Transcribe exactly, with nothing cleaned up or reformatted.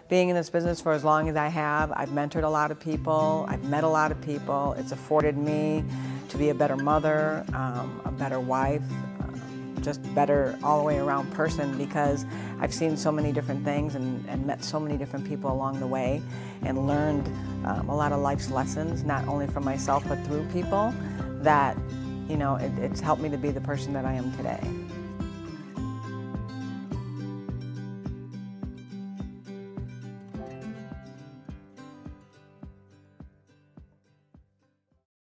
Being in this business for as long as I have, I've mentored a lot of people, I've met a lot of people. It's afforded me to be a better mother, um, a better wife, um, just better all the way around person, because I've seen so many different things and, and met so many different people along the way and learned um, a lot of life's lessons, not only from myself but through people, that, you know, it, it's helped me to be the person that I am today.